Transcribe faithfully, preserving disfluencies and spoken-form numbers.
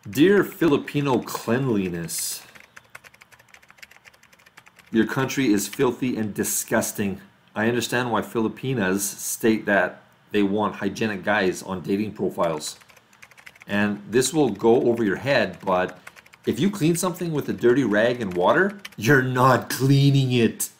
Dear Filipino cleanliness, your country is filthy and disgusting. I understand why Filipinas state that they want hygienic guys on dating profiles. And this will go over your head, but if you clean something with a dirty rag and water, you're not cleaning it.